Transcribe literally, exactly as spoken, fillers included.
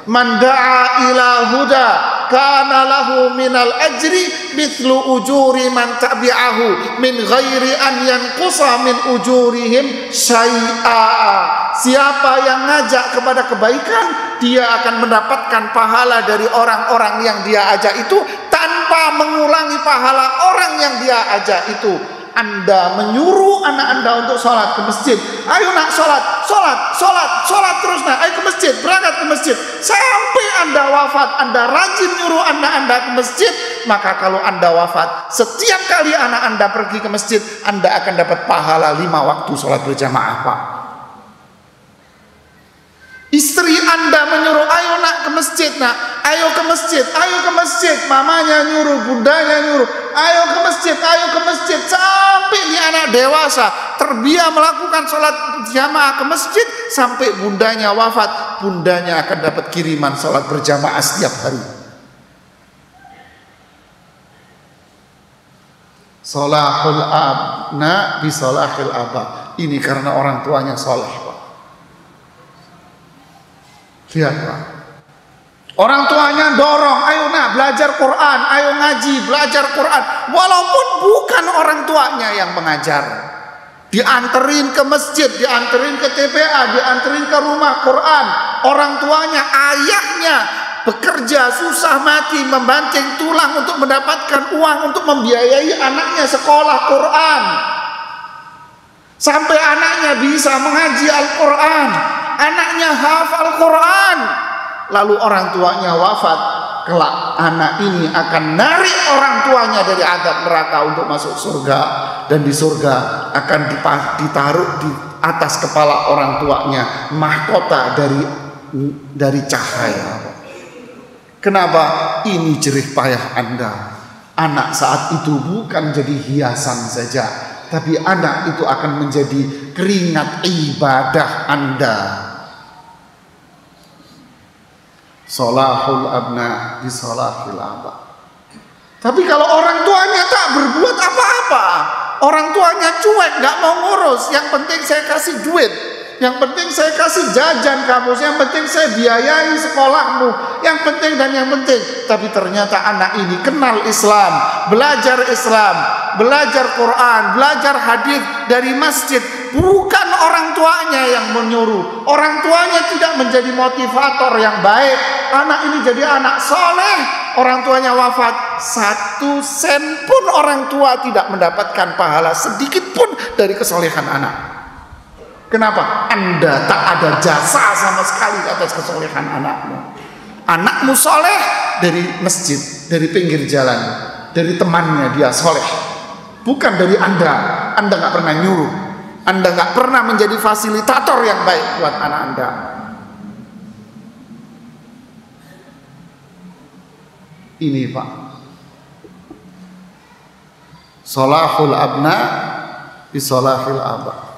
Man da'a ila huda kana lahu minal ajri mithlu ujuri man tabi'ahu min ghairi an yanqusa min ujurihim syai'a. Siapa yang ngajak kepada kebaikan, dia akan mendapatkan pahala dari orang-orang yang dia ajak itu tanpa mengurangi pahala orang yang dia ajak itu. Anda menyuruh anak Anda untuk sholat ke masjid. Ayo nak sholat, sholat, sholat, sholat terus nak. Ayo ke masjid, berangkat ke masjid. Sampai Anda wafat, Anda rajin nyuruh anak Anda ke masjid. Maka kalau Anda wafat, setiap kali anak Anda pergi ke masjid, Anda akan dapat pahala lima waktu sholat berjamaah, Pak. Istri Anda menyuruh, ayo nak ke masjid nak, ayo ke masjid, ayo ke masjid. Mamanya nyuruh, bundanya nyuruh, ayo ke masjid, ayo ke masjid. Sampai dia anak dewasa, terbiasa melakukan sholat jamaah ke masjid, sampai bundanya wafat, bundanya akan dapat kiriman sholat berjamaah setiap hari. Solahul abna bisolahil abah. Ini karena orang tuanya soleh. Lihat Pak, orang tuanya dorong, ayo nak belajar Quran, ayo ngaji, belajar Quran. Walaupun bukan orang tuanya yang mengajar, dianterin ke masjid, dianterin ke T P A, dianterin ke rumah Quran. Orang tuanya, ayahnya bekerja susah mati membanting tulang untuk mendapatkan uang untuk membiayai anaknya sekolah Quran, sampai anaknya bisa mengaji Al-Quran, anaknya hafal Quran. Lalu orang tuanya wafat, kelak anak ini akan narik orang tuanya dari azab neraka untuk masuk surga, dan di surga akan ditaruh di atas kepala orang tuanya mahkota dari dari cahaya. Kenapa? Ini jerih payah Anda. Anak saat itu bukan jadi hiasan saja, tapi anak itu akan menjadi keringat ibadah Anda. Solahul abna bi solahil abah. Tapi kalau orang tuanya tak berbuat apa-apa, orang tuanya cuek, nggak mau ngurus, yang penting saya kasih duit, yang penting saya kasih jajan kamu, yang penting saya biayai sekolahmu, yang penting dan yang penting. Tapi ternyata anak ini kenal Islam, belajar Islam, belajar Quran, belajar hadis dari masjid. Bukan orang tuanya yang menyuruh, orang tuanya tidak menjadi motivator yang baik. Anak ini jadi anak soleh, orang tuanya wafat, satu sen pun orang tua tidak mendapatkan pahala sedikit pun dari kesolehan anak. Kenapa? Anda tak ada jasa sama sekali atas kesolehan anakmu. Anakmu soleh dari masjid, dari pinggir jalan, dari temannya dia soleh, bukan dari Anda. Anda gak pernah nyuruh, Anda gak pernah menjadi fasilitator yang baik buat anak Anda. Ini Pak, solahul abna bi solahil abah.